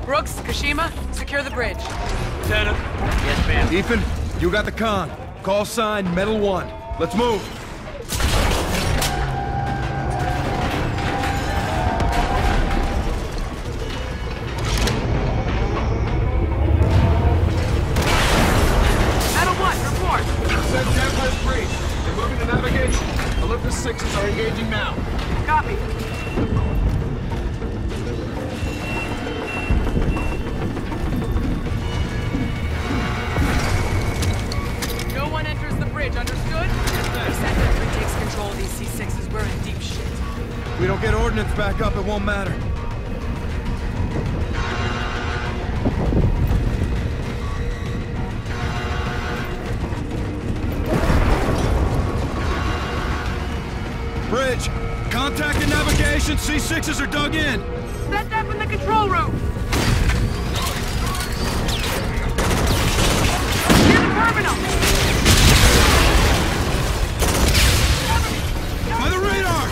Brooks, Kashima, secure the bridge. Lieutenant. Yes, ma'am. Ethan, you got the con. Call sign Metal 1. Let's move. Metal 1, report. Send Tempest 3. They're moving to navigation. Olympus 6s are engaging now. Copy. No one enters the bridge, understood? If Sector 3 takes control of these C6s, we're in deep shit. If we don't get ordnance back up, it won't matter. Bridge! Contact and navigation! C6s are dug in! Set up in the control room! Near the terminal! By the radar!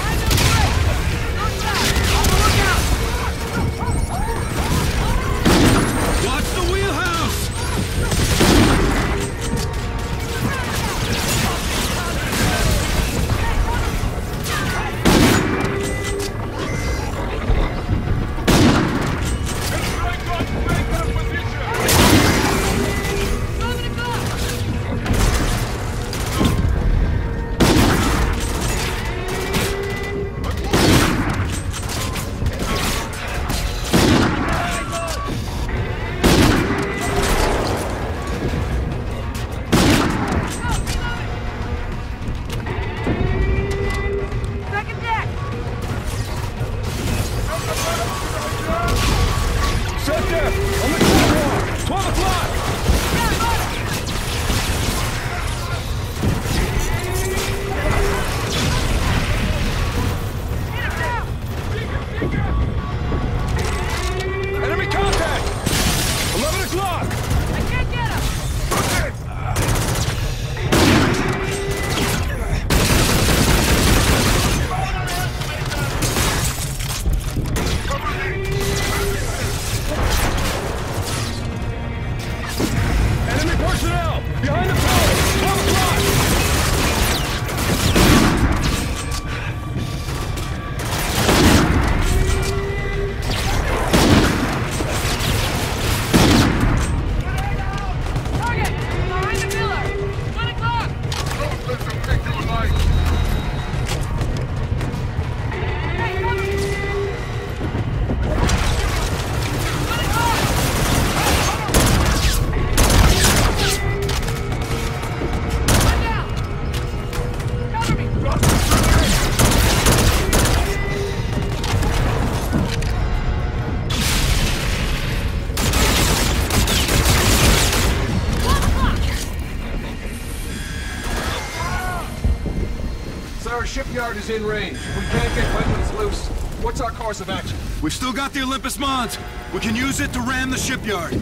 Watch the wheelhouse! Our shipyard is in range. We can't get weapons loose. What's our course of action? We've still got the Olympus Mons. We can use it to ram the shipyard.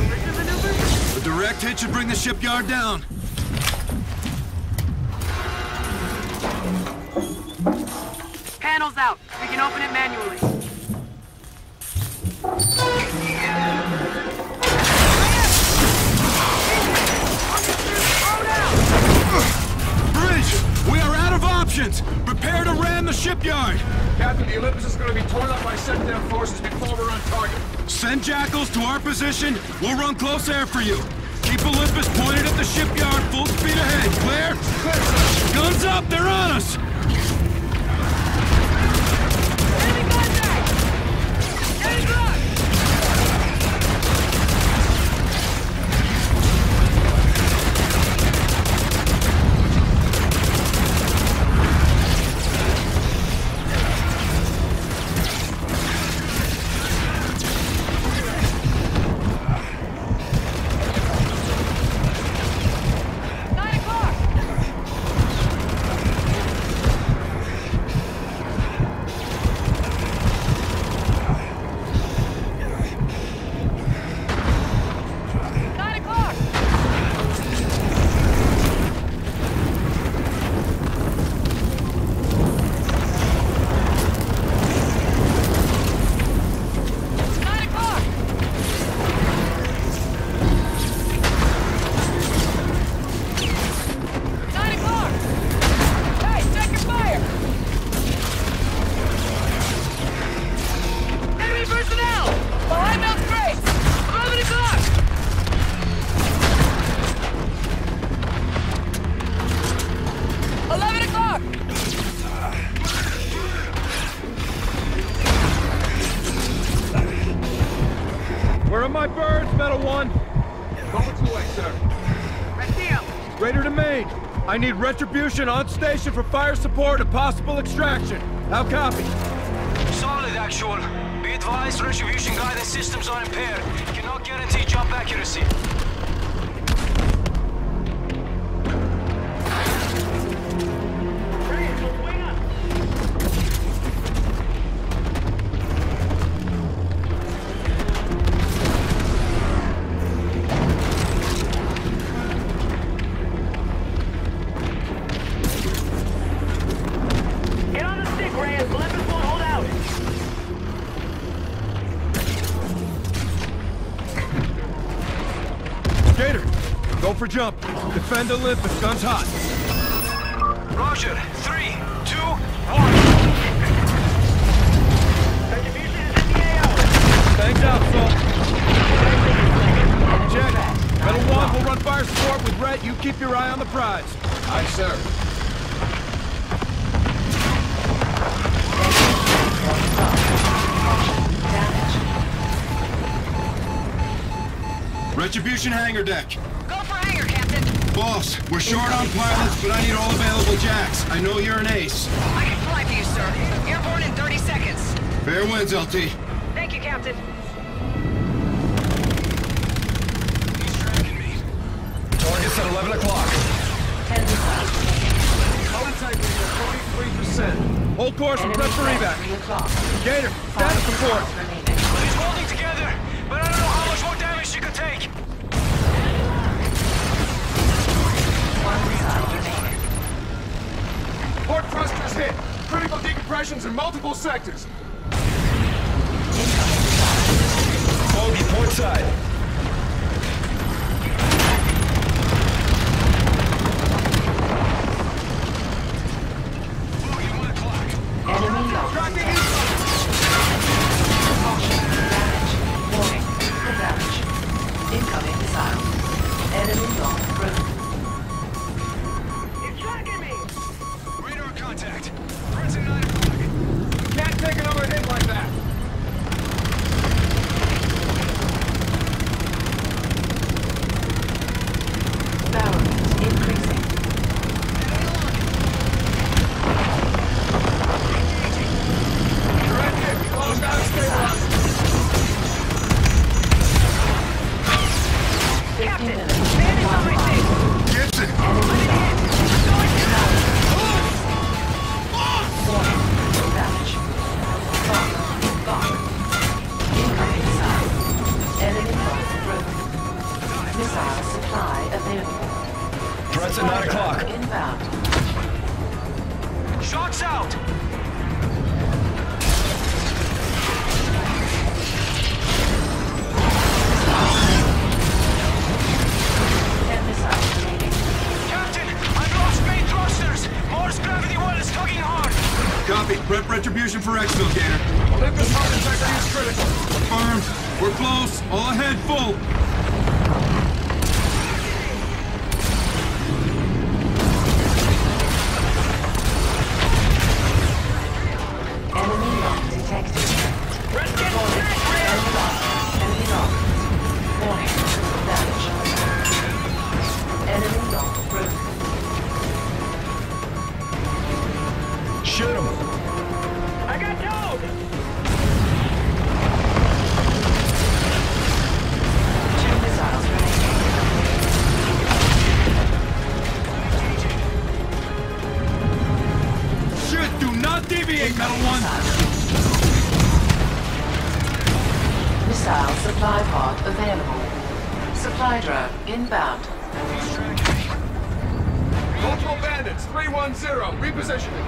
A direct hit should bring the shipyard down. Panel's out. We can open it manually. Bridge! We are out of options! Prepare to ram the shipyard! Captain, the Olympus is going to be torn up by Sentinel forces before we're on target. Send Jackals to our position. We'll run close air for you. Keep Olympus pointed at the shipyard, full speed ahead. Clear? Clear, sir. Guns up! They're on us! Enemy contact! Enemy block! Where are my birds, Metal One? Moments away, sir. Raider to main. I need Retribution on station for fire support and possible extraction. How copy? Solid, actual. Be advised, Retribution guidance systems are impaired. Cannot guarantee jump accuracy. Get on the stick, Reyes. Olympus won't hold out. Gator, go for jump. Defend Olympus, guns hot. Roger. 3, 2, 1. Retribution is in the AO. Thanks out, Salt. Check. Metal One will run fire support with Red. You keep your eye on the prize. Aye, sir. Retribution hangar deck. Go for hangar, Captain. Boss, we're short on pilots, but I need all available jacks. I know you're an ace. I can fly for you, sir. Airborne in 30 seconds. Fair winds, LT. Thank you, Captain. He's tracking me. Target's at 11 o'clock. 10 missiles. Color type is at 43%. Hold course and prep for evac. 3 o'clock. Gator, 5 status report. missiles remaining. He's holding together, but I don't know how much more damage she could take. 1 missile remaining. Port thrusters hit. Critical decompressions in multiple sectors. Incoming missile. Bogey, port side. Bogey, 1 o'clock. Enemy lost. Damage. Warning. Critical damage. Incoming missile. Enemy lost. Broken. You're tracking me! Radar contact. Threats at 9 o'clock. Can't take another hit like that. Barrel rate increasing. Direct hit. Close down, stabilize. 50 minutes. One mile. Gibson! Enemy lost. Warning. Critical damage. Lock. Incoming missile. Enemy lost. Broken. Missile supply available. Threats at 9 o'clock. Inbound. Shots out. Captain, I've lost main thrusters. Morse gravity well is tugging hard. Copy. Prep Retribution for exfil, Gator. Olympus heart integrity is critical. Affirmed. We're close. All ahead, full. Enemy lock detected. Warning. Enemy lock. Enemy lock. Warning. Critical damage. Enemy lock broken. Shoot him. I got towed! 2 missiles remaining. Shit, do not deviate, Metal One! Missile supply pod available. Supply drone inbound. He's tracking me. Multiple bandits. 310. Repositioning.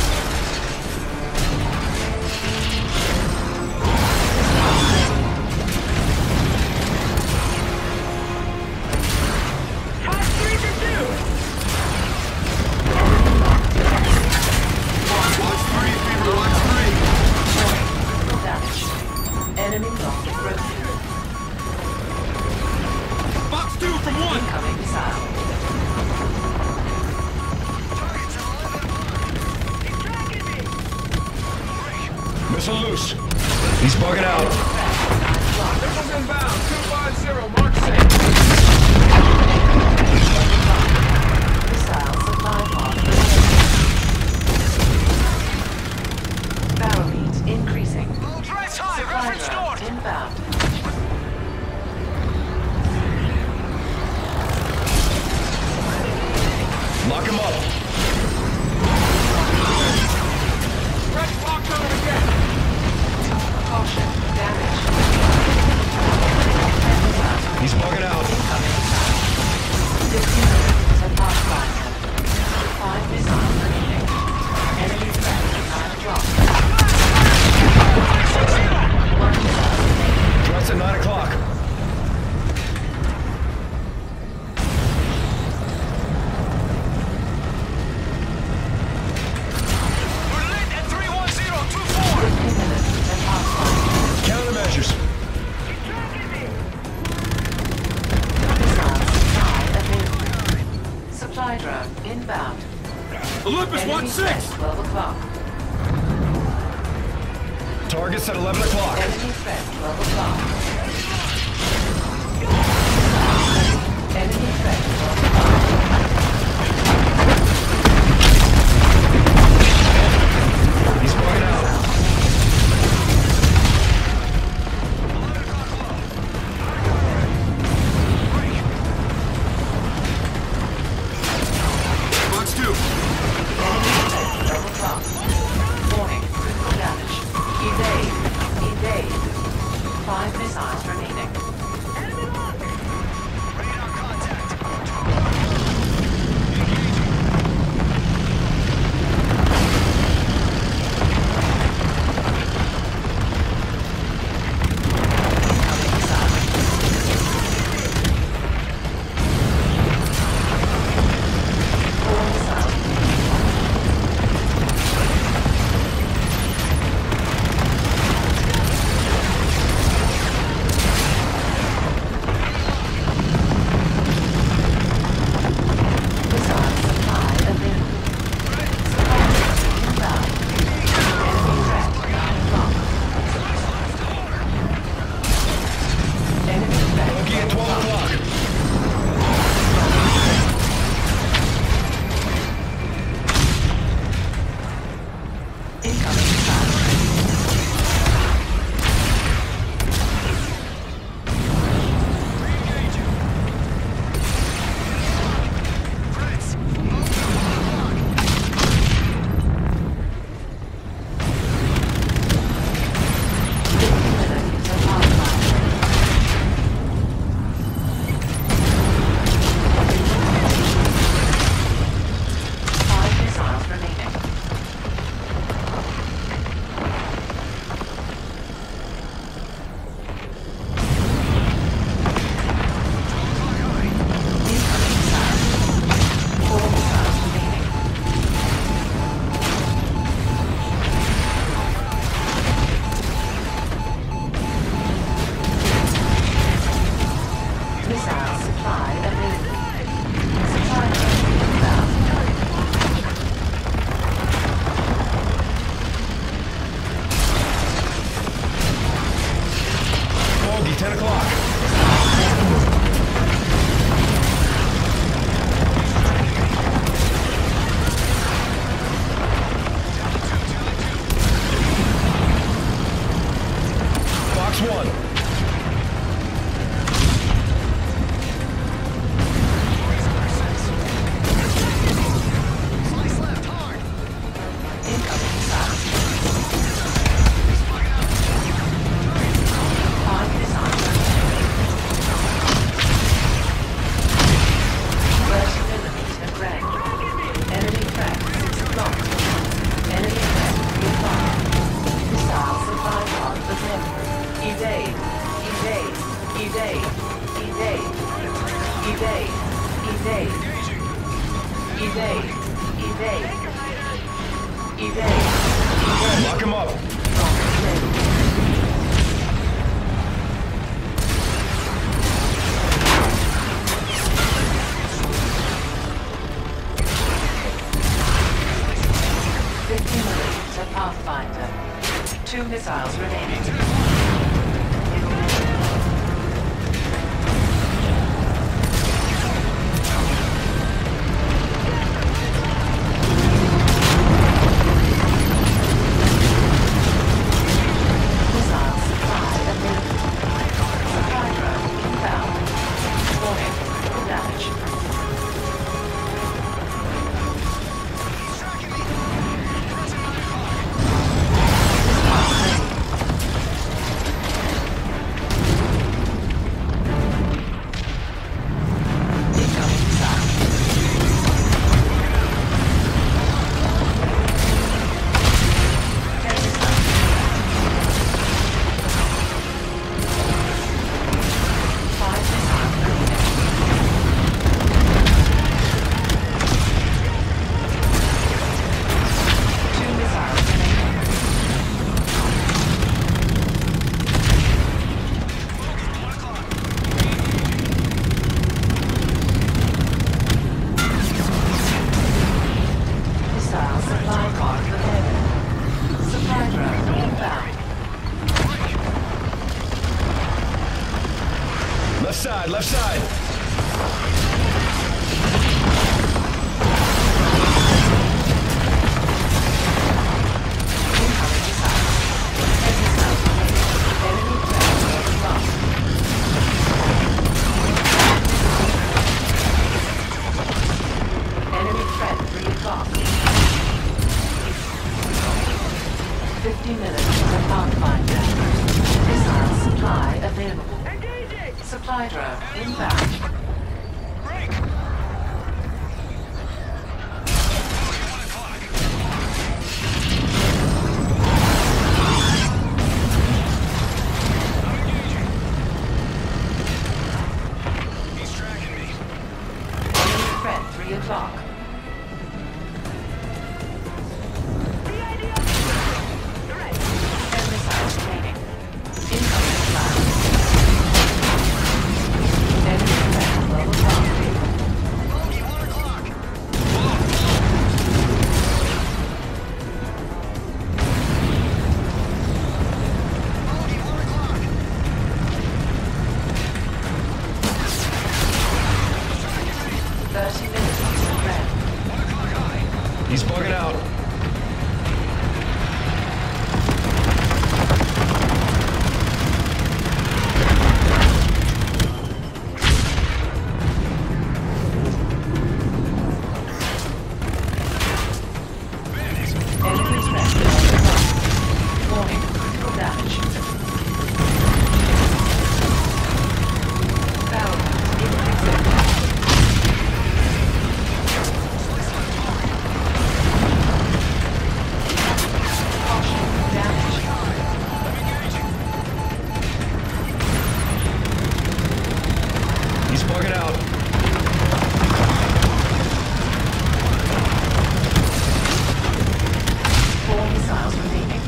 Watch 3, Fever, watch 3. Critical damage. Enemy lock broken. Box 2 from 1. Incoming missile. Missile loose. He's bugging out. Lock. Missiles inbound. Tempest Enemy 1-6! threat, 12 o'clock. Target's at 11 o'clock. Enemy threat, 12 o'clock. Enemy threat, 12 o'clock. He's bugging out. Box 2. Enemy threat, 12 o'clock. Warning, critical damage. Evade. 5 missiles remaining. Lock him up. Pathfinder. 2 missiles remaining. Left side, left side. Enemy threat re-locked. 50 minutes to Pathfinder. Missile supply available. Supply drone inbound. He's tracking me. Enemy threat 3 o'clock. He's bugging out. Enemy threat. Warning, critical damage. Barrel in He's bugging out. Four missiles remaining.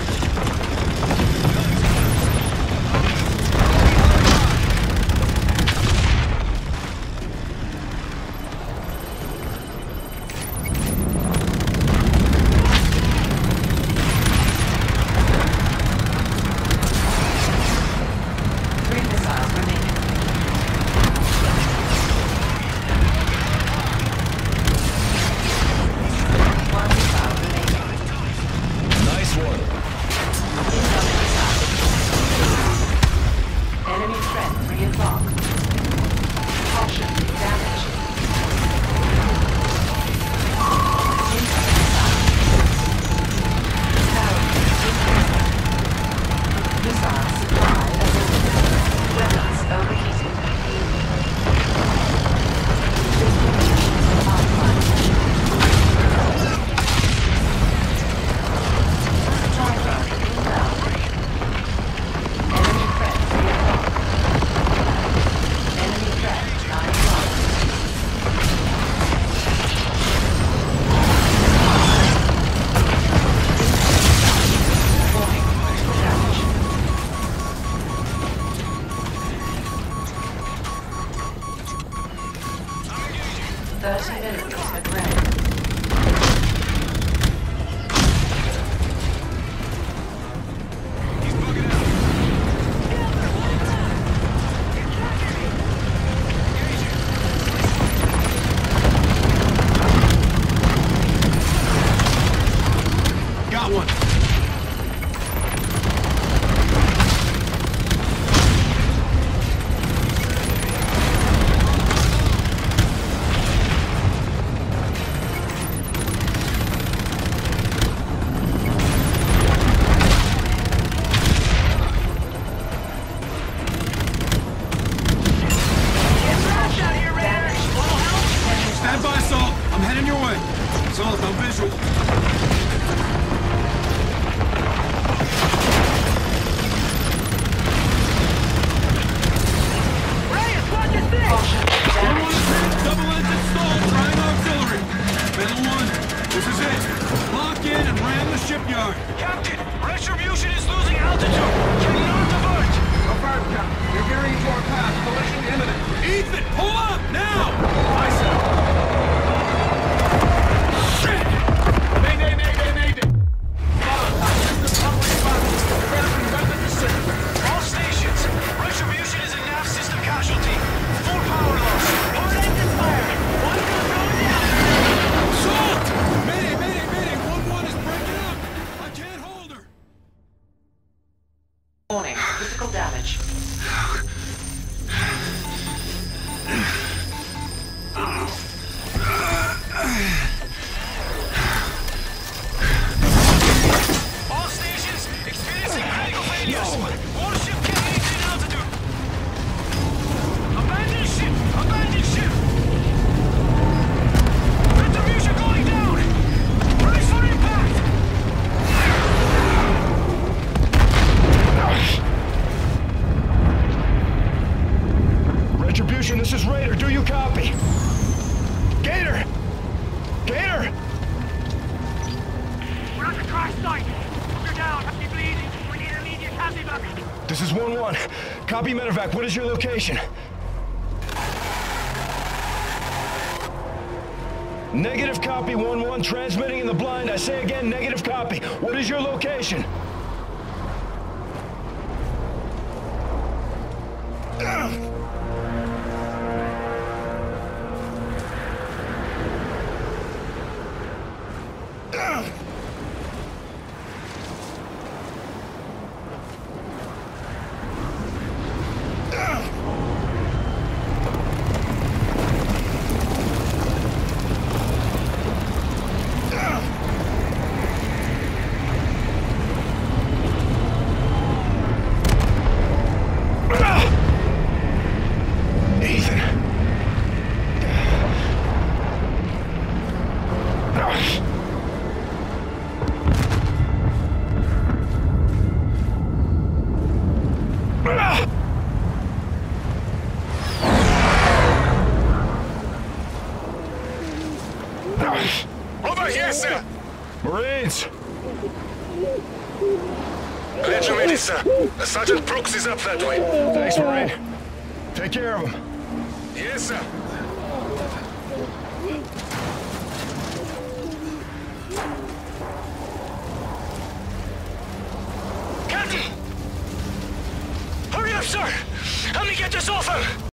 Three missiles remaining. One missile remaining. Nice one. Incoming missile. Enemy threat 3 o'clock. Caution, damage. Incoming missile. Barrel incoming. Missile supply available. Weapons overheated. 50 minutes to Pathfinder. Supply drone inbound. Enemy threat 3 o'clock. Enemy threat 9 o'clock. Warning, critical damage. $30 millimeters at red. Got one. Retribution, this is Raider. Do you copy? Gator! Gator! We're at the crash site. You're down. Heavy bleeding. We need immediate evac. This is 1-1. Copy medevac. What is your location? Negative copy, 1-1. Transmitting in the blind. I say again, negative copy. What is your location? Over here, sir! Marines! Regimented, sir. Sergeant Brooks is up that way. Thanks, Marine. Take care of him. Yes, sir. Captain! Hurry up, sir! Help me get this off him!